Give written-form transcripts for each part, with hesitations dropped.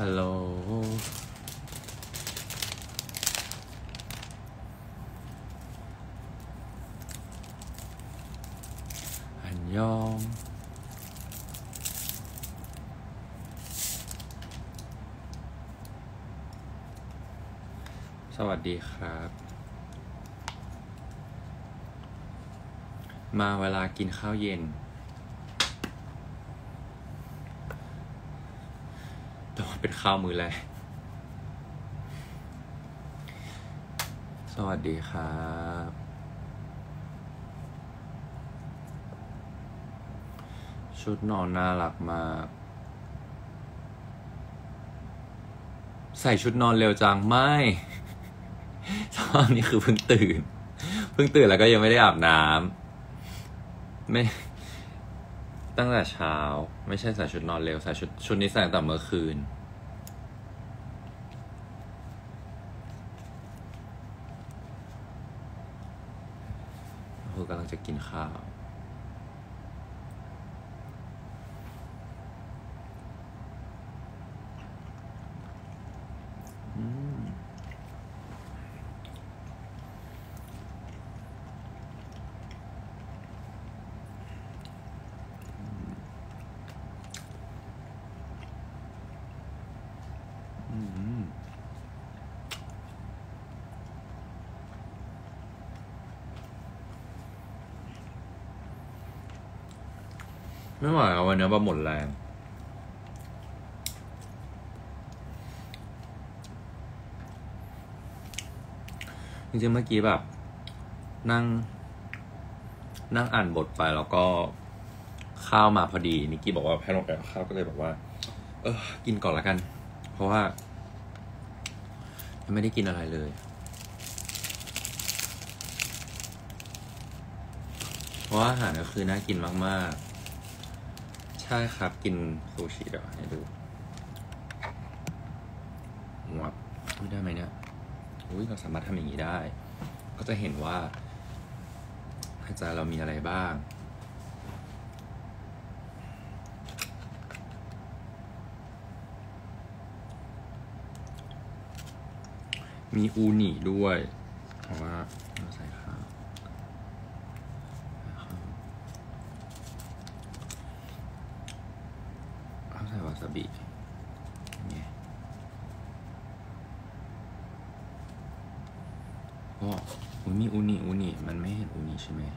ลโหลอันยองสวัสดีครับมาเวลากินข้าวเย็นแต่ว่าเป็นข้าวมื้อแรกสวัสดีครับชุดนอนน่ารักมากใส่ชุดนอนเร็วจังไม่ตอนนี้คือเพิ่งตื่นแล้วก็ยังไม่ได้อาบน้ำไม่ตั้งแต่เช้าไม่ใช่ใส่ชุดนอนเร็วใส่ชุดนี้ใส่ตั้งแต่เมื่อคืนคือกำลังจะกินข้าวไม่ไหววันนี้แบบหมดแรงจริงๆเมื่อกี้แบบนั่งอ่านบทไปแล้วก็ข้าวมาพอดีนิกกี้บอกว่าให้ลงไปข้าวก็เลยบอกว่ากินก่อนละกันเพราะว่ายังไม่ได้กินอะไรเลยเพราะว่าอาหารก็คือน่ากินมากๆใช่ครับกินซูชิเดี๋ยวให้ดูวับได้ไหมเนี่ยอุ้ยเราสามารถทำอย่างนี้ได้ก็จะเห็นว่าอาจารย์เรามีอะไรบ้างมีอูนิด้วยเพราะว่าเราใส่ข้าวเอาใส่วาซาบินี่ก็มีอูนิมันไม่เห็นอูนิใช่ไหม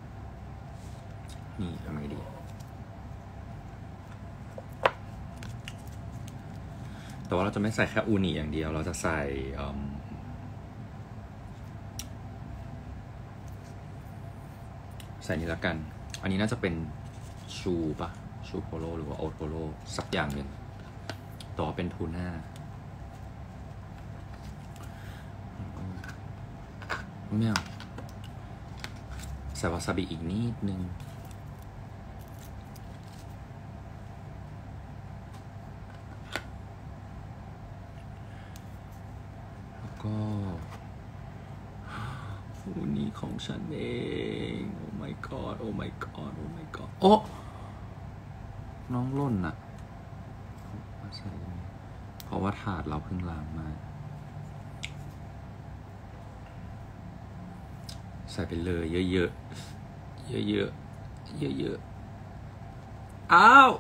นี่ทำไงดีแต่ว่าเราจะไม่ใส่แค่อูนิอย่างเดียวเราจะใส่นี่ละกันอันนี้น่าจะเป็นชูโพโลหรือว่าโอโทโรสักอย่างหนึ่งต่อเป็นทูน่าไม่เอาใส่วาซาบิอีกนิดนึงแล้วก็อูนิของฉันเองโอ้ my god โอ้ my god โอ้ my god โอ้น้องล่นอะเพราะว่าถาดเราเพิ่งล้างมาใส่ไปเลยเยอะๆอ้าว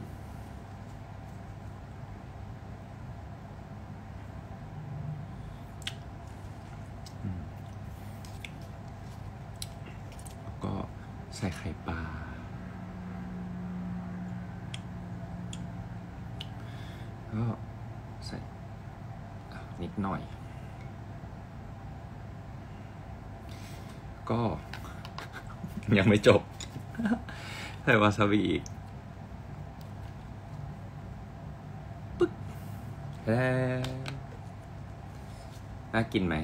แล้วก็ใส่ไข่ปลาก็ใส่นิดหน่อยก็ยังไม่จบใส่วาซาบิอีกปึ๊กน่ากินไหม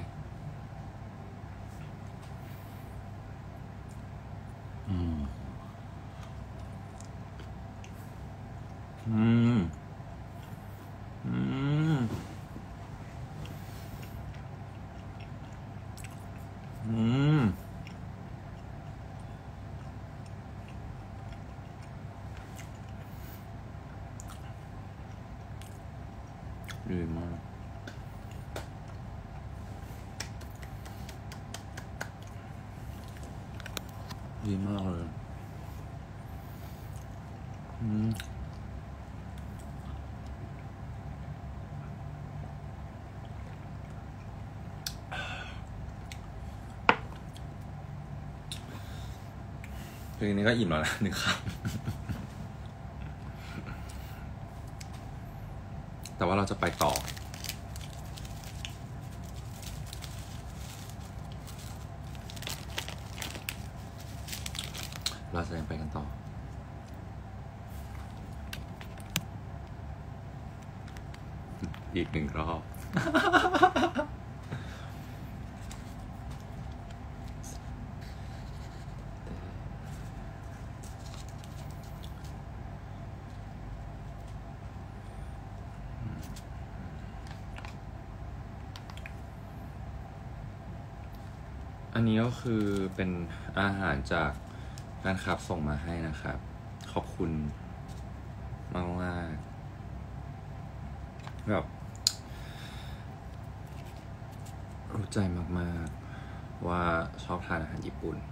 ดีมากดีมากเลยเพลงนี้ก็อิ่มแล้วนะ1 ครั้งแต่ว่าเราจะไปต่อเราจะยังไปกันต่ออีก1 รอบอันนี้ก็คือเป็นอาหารจากแฟนคลับส่งมาให้นะครับขอบคุณมากมากแบบรู้ใจมากๆว่าชอบทานอาหารญี่ปุ่น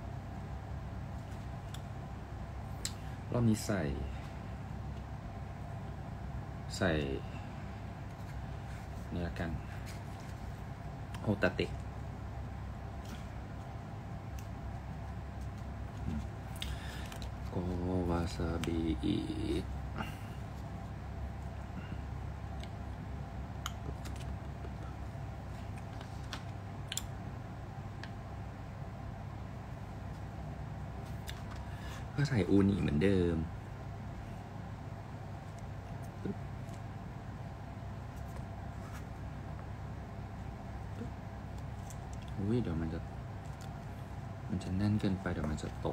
รอบนี้ใส่นี่ละกันโฮตาเตะโกวาซาบิอีกก็ใส่อูนิเหมือนเดิมอุ้ยเดี๋ยวมันจะแน่นเกินไปเดี๋ยวมันจะตก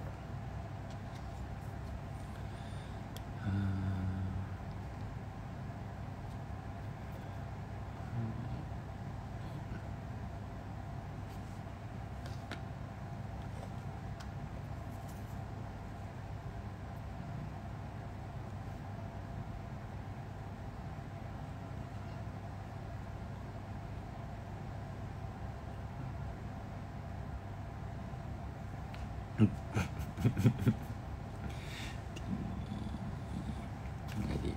ไงดี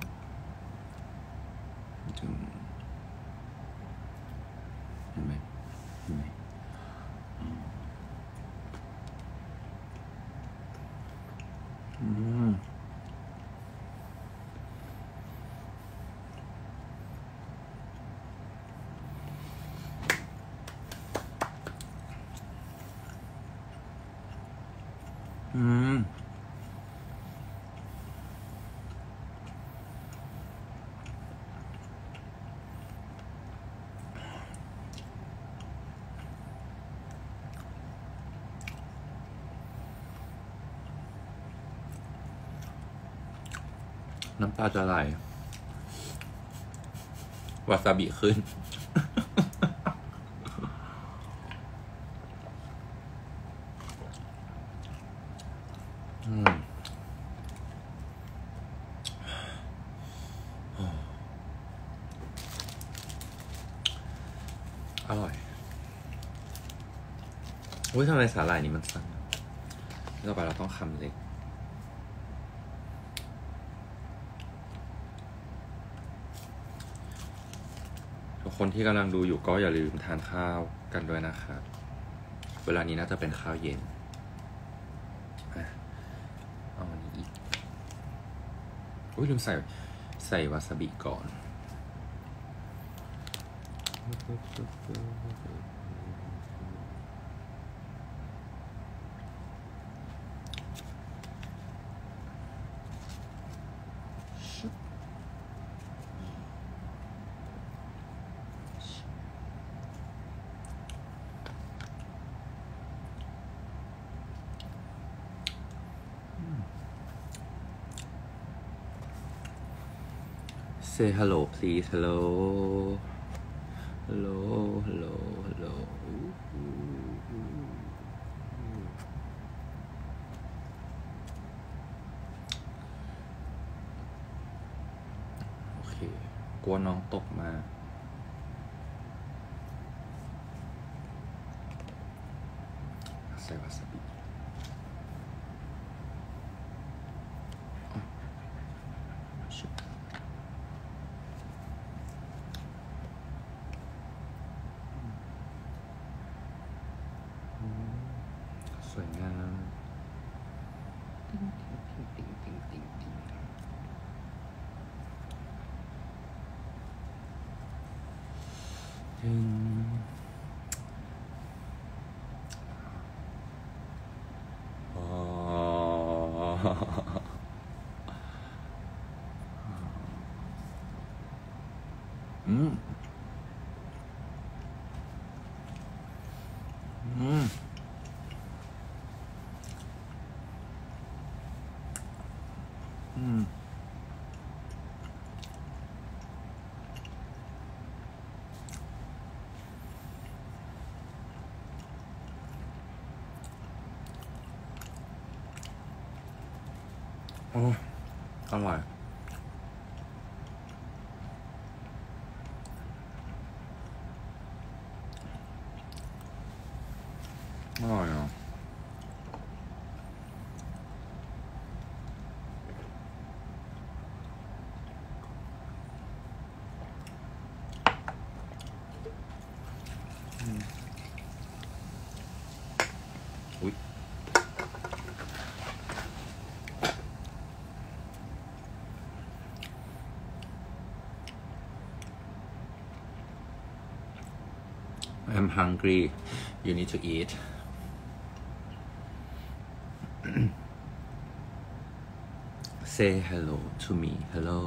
เห็นไหมน้ำตาจะไหลวาซาบิขึ้นอร่อยอุ้ยทำไมสาหร่ายนี้มันสั้นต่อไปเราต้องคำเล็กทุกคนที่กำลังดูอยู่ก็อย่าลืมทานข้าวกันด้วยนะครับเวลานี้น่าจะเป็นข้าวเย็นเอาอันนี้อีกอุ้ยลืมใส่วาซาบิก่อนSay hello please hello hello hello hello โอเคกลัวน้องตกมาส่วาซาบิสวยงามอ๋ออืมอืมอืมโอ้อร่อยอร่อยอ่ะอุ๊ยI'm hungry. You need to eat. Say hello to me. Hello.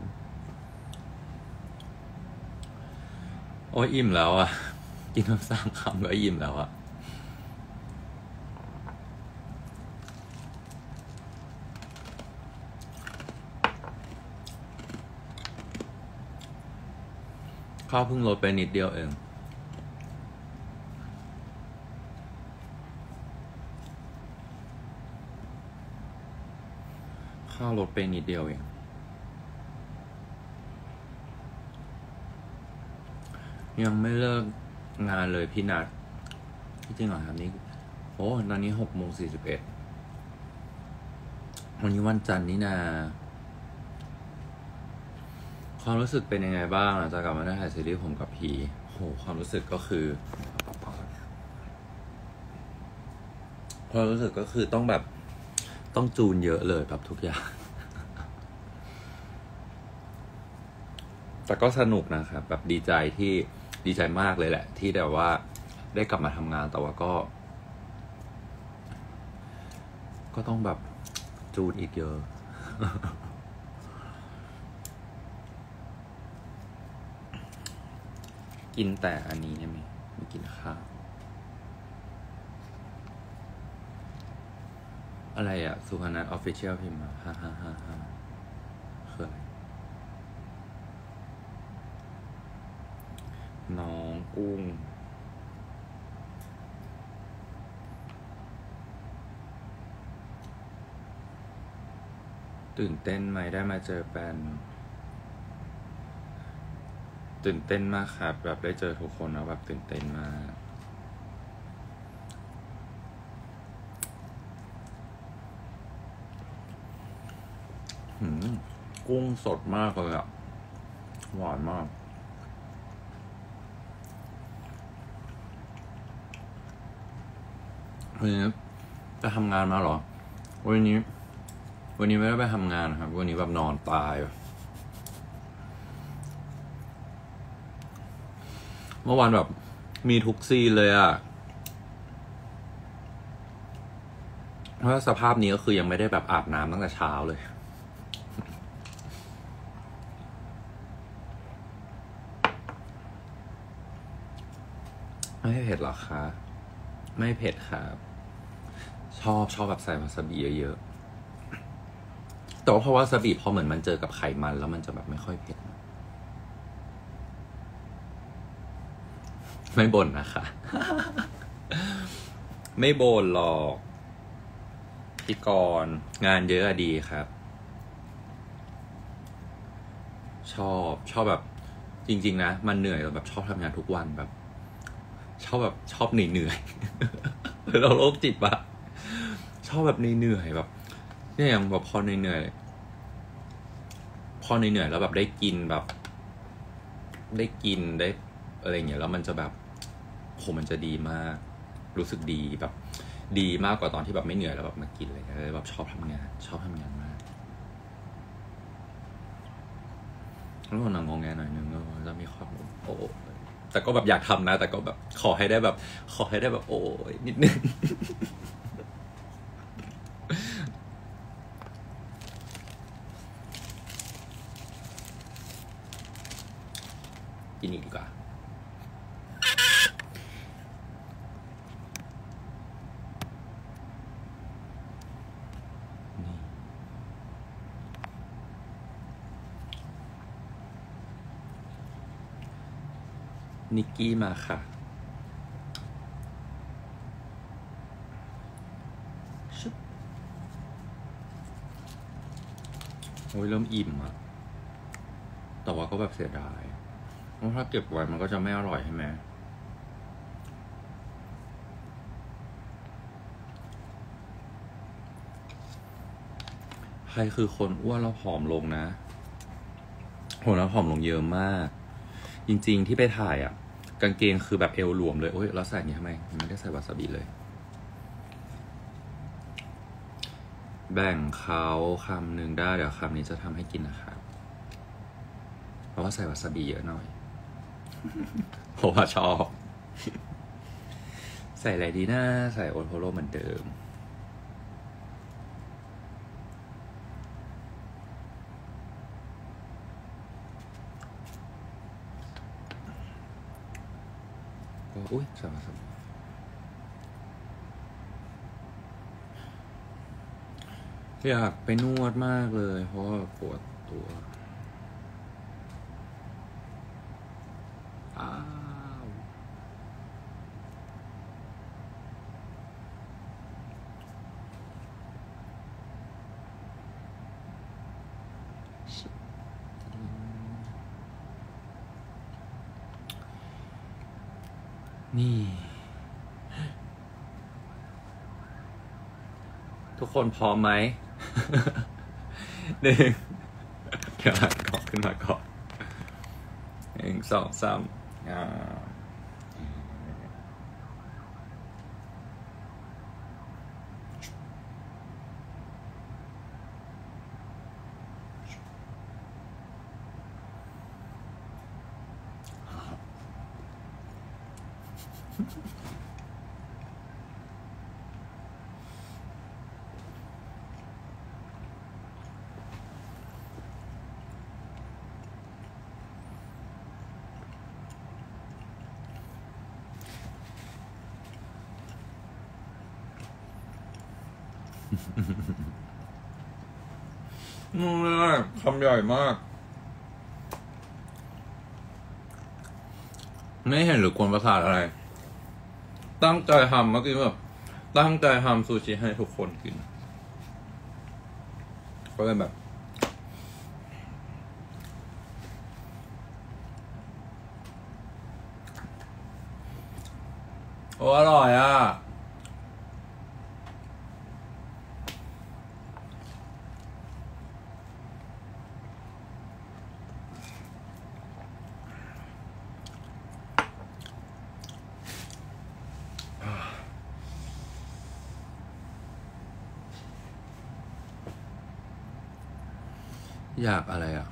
โอ้ยอิ่มแล้วอ่ะ กินน้ำ3 คำก็อิ่มแล้วอ่ะ ข้าวเพิ่งลดไปนิดเดียวเอง ข้าวลดไปนิดเดียวเอง ยังไม่เลิกงานเลยพี่นัทที่จริงเหรอครับนี่โอ้ตอนนี้6:41วันนี้วันจันทร์นี่นาความรู้สึกเป็นยังไงบ้างหลังจากกลับมาได้ถ่ายซีรีส์ผมกับพีโหความรู้สึกก็คือความรู้สึกก็คือต้องแบบต้องจูนเยอะเลยแบบทุกอย่าง แต่ก็สนุกนะครับแบบดีใจมากเลยแหละ ที่แบบว่าได้กลับมาทำงานแต่ว่าก็ต้องแบบจูนอีกเยอะ กินแต่อันนี้ใช่ไหมไม่กินข้าวอะไรอะสุพนัทออฟฟิเชียลพิมพ์มาฮ่าคืออะไรน้องกุ้งตื่นเต้นไหมได้มาเจอแฟนตื่นเต้นมากครับแบบได้เจอทุกคนแล้วแบบตื่นเต้นมากกุ้งสดมากเลยอะหวานมากวันนี้จะทำงานมาเหรอวันนี้ไม่ได้ไปทำงานครับวันนี้แบบนอนตายเมื่อวานแบบมีทุกซีนเลยอะเพราะสภาพนี้ก็คือยังไม่ได้แบบอาบน้ำตั้งแต่เช้าเลยไม่เผ็ดหรอคะไม่เผ็ดครับชอบแบบใส่วาซาบิเยอะๆแต่ว่าเพราะวาซาบิพอเหมือนมันเจอกับไขมันแล้วมันจะแบบไม่ค่อยเผ็ดไม่บ่นนะคะ ไม่บ่นหรอกพี่กรณ์งานเยอะอะดีครับ ชอบแบบจริงๆนะมันเหนื่อยแบบชอบทำงานทุกวันแบบชอบเหนื่อยเราโรคจิตปะชอบแบบเหนื่อยๆแบบเนี่ยอย่างแบบพอเหนื่อยๆแล้วแบบได้กินแบบ ได้อะไรเงี้ยแล้วมันจะแบบโหมันจะดีมาก รู้สึกดีแบบ ดีมากกว่าตอนที่แบบไม่เหนื่อยแล้วแบบมากินอะไรเงี้ยแบบชอบทำงานมากแล้วคนหนังงงแงหน่อยนึงแล้วมีความโอ้แต่ก็แบบอยากทำนะ แต่ก็แบบขอให้ได้แบบโอ้ยนิดนึงกินอีกดีกว่านิกกี้มาค่ะชุบโอ้ยเริ่มอิ่มอะแต่ว่าก็แบบเสียดายเพราะถ้าเก็บไว้มันก็จะไม่อร่อยใช่ไหมใครคือคนอ้วนแล้วผอมลงนะโหแล้วผอมลงเยอะมาก จริงๆที่ไปถ่ายอ่ะกางเกงคือแบบเอวหลวมเลยโอ้ยแล้วใส่นี้ทำไมไม่ได้ใส่วาซาบิเลย แบ่งเขาคำหนึ่งได้เดี๋ยวคำนี้จะทำให้กินนะครับเพราะว่าใส่วาซาบิเยอะหน่อยเพราะว่าชอบใส่อะไรดีนะใส่โอโทโร่เหมือนเดิมก็อุ้ยใส่วาซาบิอยากไปนวดมากเลยเพราะว่าปวดตัวอ้าวนี่ทุกคนพร้อมไหม หนึ่งเดี๋ยวก่อนขึ้นมาก่อน1 2 3นี่คำใหญ่มากไม่เห็นหรือกวนประสาทอะไรตั้งใจทำเมื่อกี้แบบตั้งใจทำซูชิให้ทุกคนกินก็เลยแบบโอ้อร่อยอ่ะอยากอะไรอ่ะ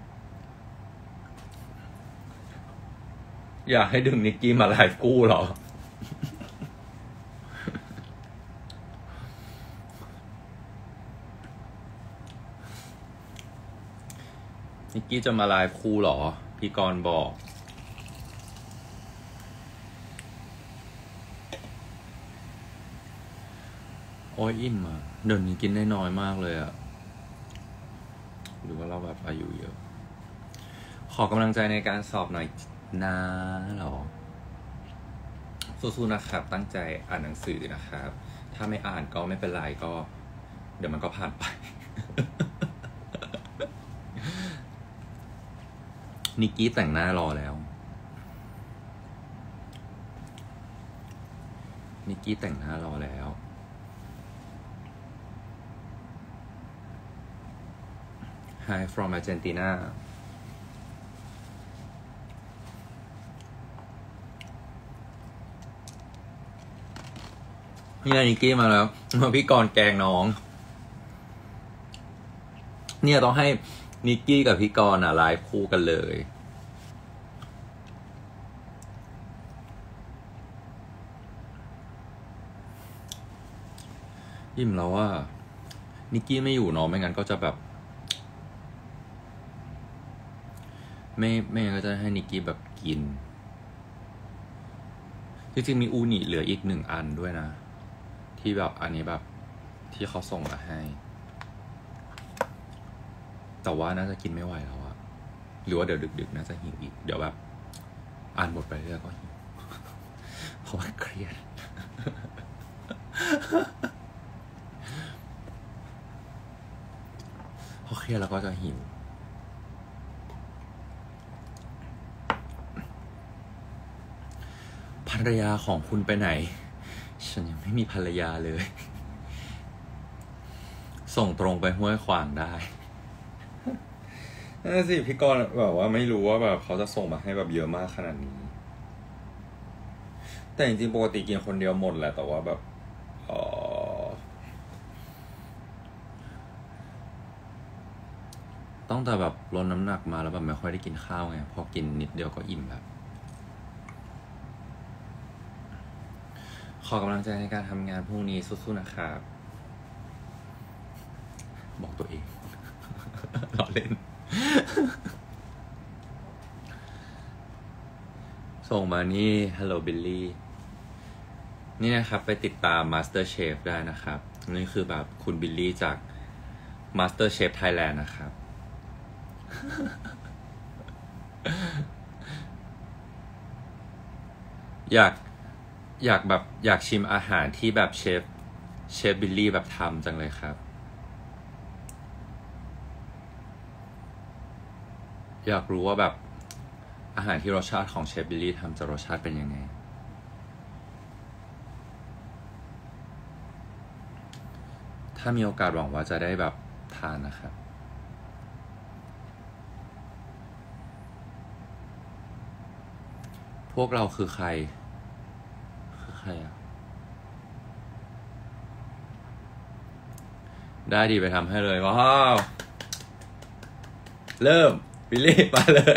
อยากให้ดึงนิกกี้มาไลฟ์กู้เหรอนิกกี้จะมาไลฟ์คู่เหรอพี่กรณ์บอกโอ้ยอิ่มอ่ะเดี๋ยวนี้กินได้น้อยมากเลยอ่ะหรือว่าเราแบบอายุเยอะขอกำลังใจในการสอบหน่อยนะเหรอสู้ๆนะครับตั้งใจอ่านหนังสือนะครับถ้าไม่อ่านก็ไม่เป็นไรก็เดี๋ยวมันก็ผ่านไป นิกกี้แต่งหน้ารอแล้วนิกกี้แต่งหน้ารอแล้ว Hi from Argentina นี่นิกกี้มาแล้วพี่กรณ์แกงน้องเนี่ยต้องให้นิกกี้กับพี่กรณ์ไลฟ์คู่กันเลยอิ่มแล้วว่านิกกี้ไม่อยู่เนาะไม่งั้นก็จะแบบไม่งั้นก็จะให้นิกกี้แบบกินจริงๆมีอูนิเหลืออีก1 อันด้วยนะที่แบบอันนี้แบบที่เขาส่งมาให้แต่ว่าน่าจะกินไม่ไหวแล้วอะหรือว่าเดี๋ยวดึกๆน่าจะหิวอีกเดี๋ยวแบบอ่านบทไปเรื่อยก็หิวเพราะว่าเครียดพอเครียดแล้วก็จะหิวภรรยาของคุณไปไหนฉันยังไม่มีภรรยาเลยส่งตรงไปห้วยขวางได้นั่นสิพี่กรณ์แบบว่าไม่รู้ว่าแบบเขาจะส่งมาให้แบบเยอะมากขนาดนี้แต่จริงๆปกติกินคนเดียวหมดแหละแต่ว่าแบบต้องแต่แบบลดน้ำหนักมาแล้วแบบไม่ค่อยได้กินข้าวไงพอกินนิดเดียวก็อิ่มแบบขอกำลังใจในการทำงานพรุ่งนี้สู้ๆนะครับบอกตัวเอง ล้อเล่น ส่งมานี่ Hello Billy นี่นะครับไปติดตาม Master Chef ได้นะครับนี่คือแบบคุณบิลลี่จาก Master Chef Thailand นะครับ อยากแบบอยากชิมอาหารที่แบบเชฟบิลลี่แบบทำจังเลยครับอยากรู้ว่าแบบอาหารที่รสชาติของเชฟบิลลี่ทำจะรสชาติเป็นยังไงถ้ามีโอกาสหวังว่าจะได้แบบทานนะครับพวกเราคือใครอะได้ดีไปทำให้เลยว้าวเริ่มบิลลี่มาเลย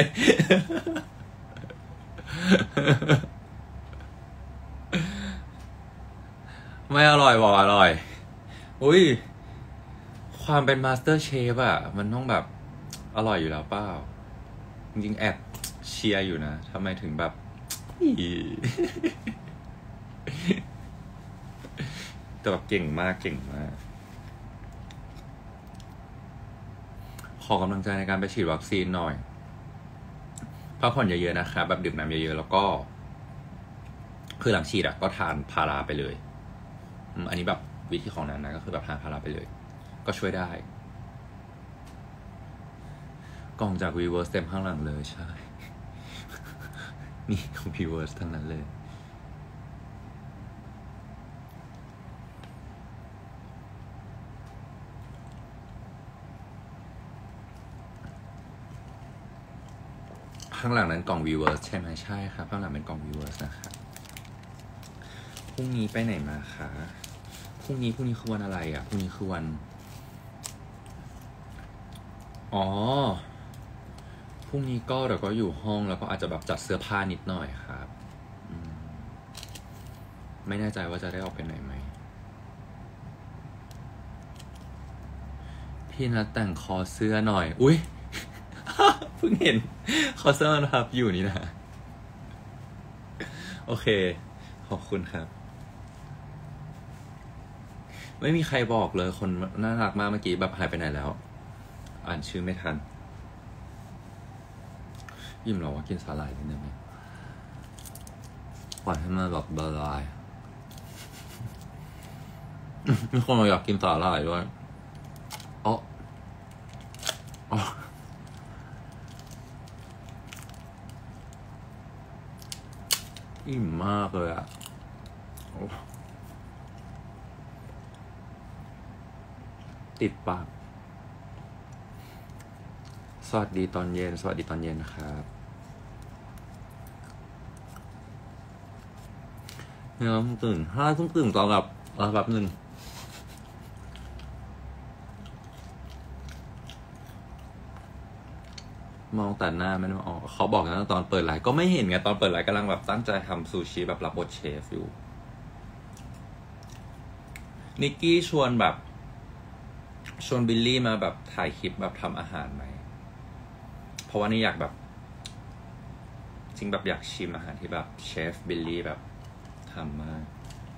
ไม่อร่อยบอกอร่อยอุ้ยความเป็นมาสเตอร์เชฟอะมันต้องแบบอร่อยอยู่แล้วเปล่าจริงๆแอบเชียร์อยู่นะทำไมถึงแบบ แต่แบบเก่งมากขอกำลังใจในการไปฉีดวัคซีนหน่อยพักผ่อนเยอะๆนะครับแบบดื่มน้ำเยอะๆแล้วก็คือหลังฉีดอะก็ทานพาราไปเลยอันนี้แบบวิธีของนั้นนะก็คือแบบทานพาราไปเลยก็ช่วยได้กล่องจาก Weverse เต็มข้างหลังเลยใช่ นี่ของ Weverse ทั้งนั้นเลยข้างหลังนั้นกล่อง Weverse ใช่ไหมใช่ครับข้างหลังเป็นกล่อง Weverse นะครับพรุ่งนี้ไปไหนมาคะพรุ่งนี้คือวันอะไรอ่ะพรุ่งนี้คือวันอ๋อพรุ่งนี้ก็เดี๋ยวก็อยู่ห้องแล้วก็อาจจะแบบจัดเสื้อผ้านิดหน่อยครับไม่แน่ใจว่าจะได้ออกไปไหนไหมพี่นัดแต่งคอเสื้อหน่อยอุ๊ย เพิ่งเห็นคอเสื้อนะครับอยู่นี่นะโอเคขอบคุณครับไม่มีใครบอกเลยคนน่ารักมากเมื่อกี้แบบหายไปไหนแล้วอ่านชื่อไม่ทันยิ้มหรอว่ากินสาหร่ายนิดนึงไหมปล่อยให้มันแบบละลายมีคนมาอยากกินสาหร่ายด้วยอ๋ออิ่มมากเลยอ่ะติดปากสวัสดีตอนเย็น สวัสดีตอนเย็นนะครับเนี่ยเพิ่งตื่นเพิ่งตื่นตอนแบบหนึ่งมองแต่หน้าไม่ได้ออกเขาบอกนะตอนเปิดไลฟ์ก็ไม่เห็นไงตอนเปิดไลฟ์กำลังแบบตั้งใจทำซูชิแบบรับบทเชฟอยู่นิกกี้ชวนบิลลี่มาแบบถ่ายคลิปแบบทำอาหารไหมเพราะว่านี่อยากแบบจริงแบบอยากชิมอาหารที่แบบเชฟบิลลี่แบบทำมาก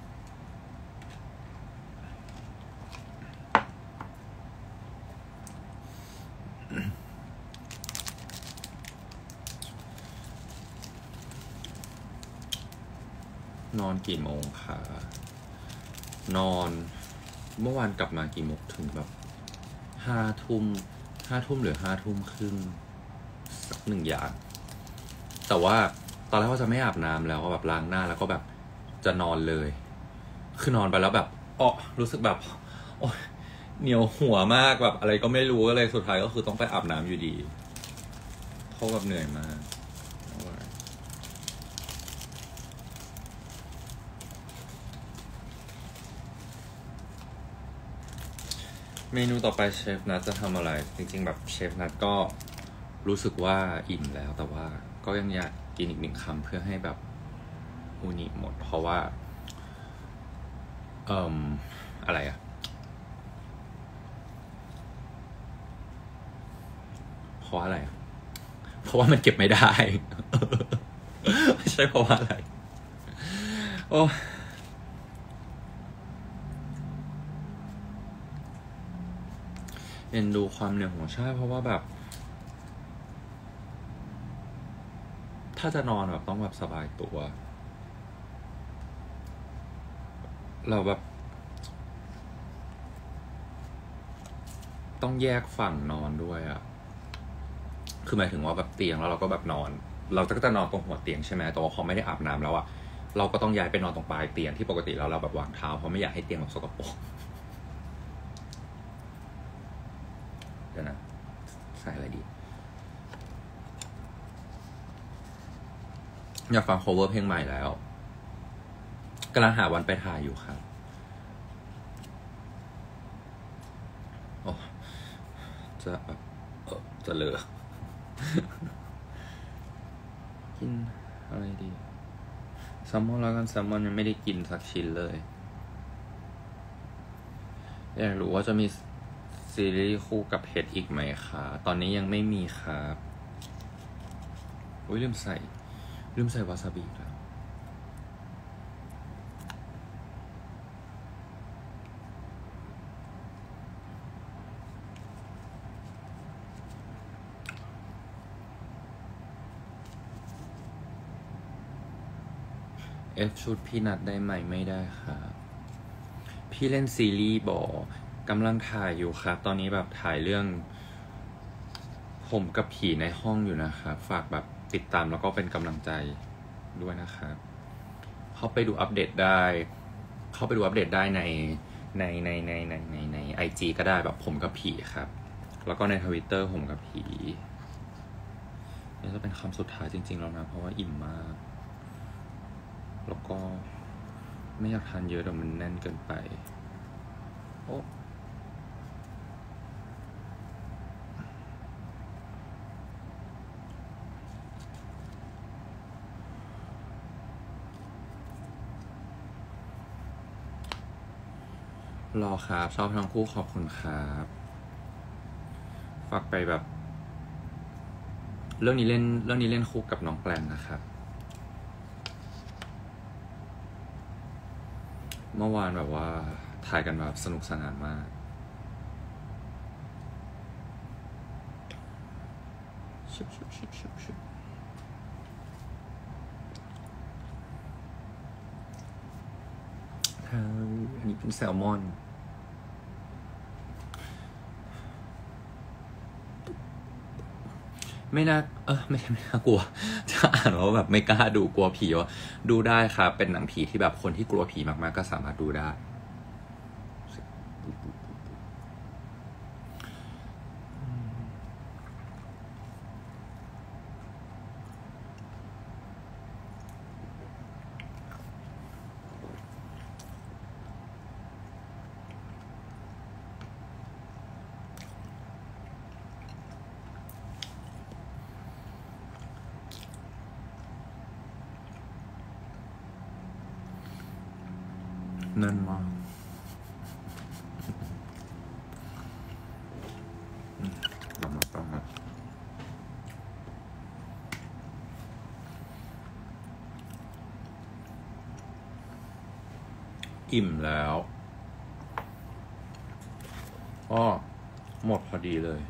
นอนกี่โมงคะนอนเมื่อวานกลับมากี่โมงถึงแบบ5 ทุ่มหรือ5 ทุ่มครึ่งสักหนึ่งอย่างแต่ว่าตอนแรกว่าจะไม่อาบน้ำแล้วก็แบบล้างหน้าแล้วก็แบบจะนอนเลยคือนอนไปแล้วแบบรู้สึกแบบโอ๊ยเหนียวหัวมากแบบอะไรก็ไม่รู้เลยสุดท้ายก็คือต้องไปอาบน้ำอยู่ดีเพราะแบบเหนื่อยมากเมนูต่อไปเชฟนัทจะทำอะไรจริงๆแบบเชฟนัทก็รู้สึกว่าอิ่มแล้วแต่ว่าก็ยังอยากกินอีก1 คำเพื่อให้แบบอูนิหมดเพราะว่าอะไรอะเพราะอะไรเพราะว่ามันเก็บไม่ได้ ไม่ใช่เพราะว่าอะไรโอ้เอ็นดูความเหนื่อยของใช่เพราะว่าแบบถ้าจะนอนแบบต้องแบบสบายตัวเราแบบต้องแยกฝั่งนอนด้วยอะคือหมายถึงว่าแบบเตียงแล้วเราก็แบบนอนเราก็จะนอนตรงหัวเตียงใช่ไหมแต่ว่าพอไม่ได้อาบน้ำแล้วอะเราก็ต้องย้ายไปนอนตรงปลายเตียงที่ปกติแล้วเราแบบวางเท้าเพราะไม่อยากให้เตียงแบบสกปรกเดี๋ยวนะใส่อะไรดีอยากฟัง cover เพลงใหม่แล้วกำลังหาวันไปถ่ายอยู่ครับโอ้จะแบบจะเลอะกินอะไรดีแซลมอนแล้วกันแซลมอนยังไม่ได้กินสักชิ้นเลยอยากรู้ว่าจะมีซีรีส์คู่กับเพชรอีกไหมคะตอนนี้ยังไม่มีครับอุ้ยลืมใส่วาซาบิแล้วชุดพี่นัดได้ไหมไม่ได้ครับพี่เล่นซีรีส์กำลังถ่ายอยู่ครับตอนนี้แบบถ่ายเรื่องผมกับผีในห้องอยู่นะครับฝากแบบติดตามแล้วก็เป็นกำลังใจด้วยนะครับเข้าไปดูอัปเดตได้ในIG ก็ได้แบบผมกับผีครับแล้วก็ใน Twitter ผมกับผีนี่จะเป็นคำสุดท้ายจริงๆแล้วนะเพราะว่าอิ่มมากแล้วก็ไม่อยากทานเยอะเดี๋ยวมันแน่นเกินไปโอ้รอครับชอบทั้งคู่ขอบคุณครับฝากไปแบบเรื่องนี้เล่นคู่กับน้องแกลนนะครับเมื่อวานแบบว่าถ่ายกันแบบสนุกสนานมากอันนี้เป็นแซลมอนไม่น่าไม่น่ากลัวจะอ่านว่าแบบไม่กล้าดูกลัวผีว่าดูได้ครับเป็นหนังผีที่แบบคนที่กลัวผีมากๆก็สามารถดูได้นั่นมากต้องมาอิ่มแล้วก็หมดพอดีเลย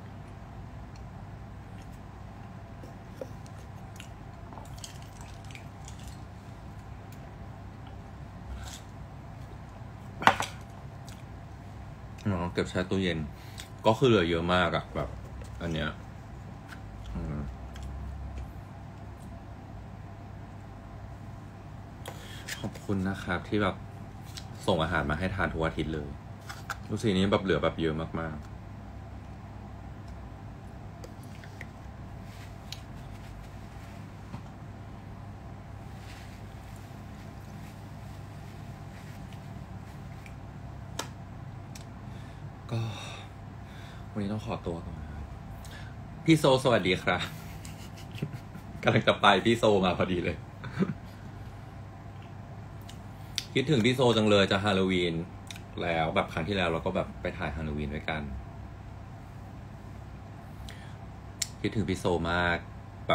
เก็บใช้ตู้เย็นก็คือเหลือเยอะมากอะแบบอันเนี้ยขอบคุณนะครับที่แบบส่งอาหารมาให้ทานทุกอาทิตย์เลยรู้สึกนี้แบบเหลือแบบเยอะมากๆก็วันนี้ต้องขอตัวก่อนนะครับพี่โซสวัสดีครับ กำลังจะไปพี่โซมาพอดีเลย คิดถึงพี่โซจังเลยจะฮาโลวีนแล้วแบบครั้งที่แล้วเราก็แบบไปถ่ายฮาโลวีนด้วยกันคิดถึงพี่โซมากแบบ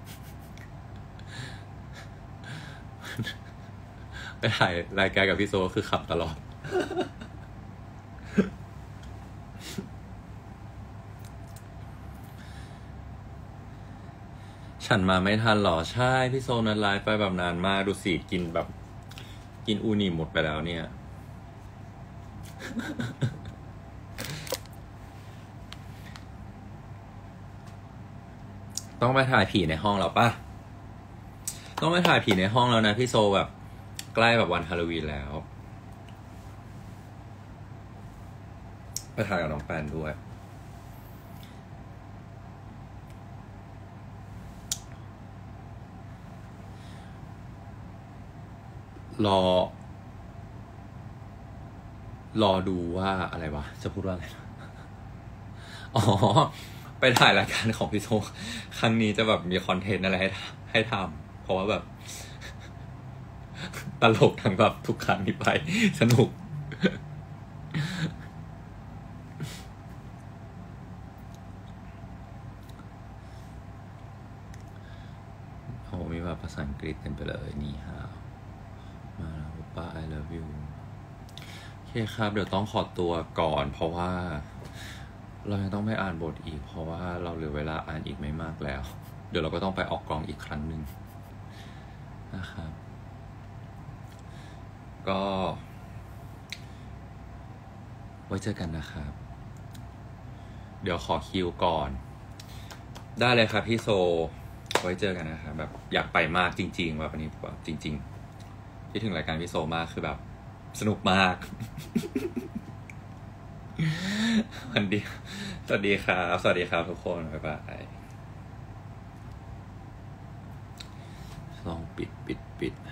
ไปถ่ายรายการกับพี่โซคือขับตลอด ฉันมาไม่ทันหรอใช่พี่โซนัดไลฟ์ไปแบบนานมากดูสิกินแบบกินอูนิหมดไปแล้วเนี่ย ต้องไปถ่ายผีในห้องแล้วป่ะต้องไปถ่ายผีในห้องแล้วนะพี่โซแบบใกล้แบบวันฮาโลวีนแล้วไปถ่ายกับน้องแปนด้วยรอดูว่าอะไรวะจะพูดว่าอะไรนะอ๋อไปถ่ายรายการของพี่โซครั้งนี้จะแบบมีคอนเทนต์อะไรให้ทำเพราะว่าแบบ ตลกทั้งแบบทุกครั้งที่ไปสนุกโอ้มีแบบภาษาอังกฤษเต็มไปเลยนี่ฮะมาแล้วป้า I love you โอเคครับเดี๋ยวต้องขอตัวก่อนเพราะว่าเรายังต้องไปอ่านบทอีกเพราะว่าเราเหลือเวลาอ่านอีกไม่มากแล้วเดี๋ยวเราก็ต้องไปออกกองอีกครั้งหนึ่งนะครับก็ไว้เจอกันนะครับเดี๋ยวขอคิวก่อนได้เลยครับพี่โซไว้เจอกันนะครับแบบอยากไปมากจริงๆแบบอันนี้แบบจริงๆที่ถึงรายการพี่โซมากคือแบบสนุกมากวันดีสวัสดีครับสวัสดีครับทุกคนบ๊ายบายลองปิด